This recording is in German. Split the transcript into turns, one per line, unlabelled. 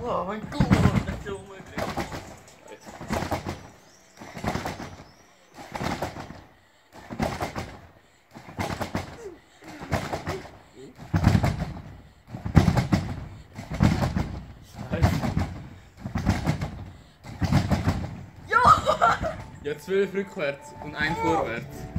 Oh mein Gott, das ist so unmöglich.
Ja, 12 rückwärts und 1 vorwärts.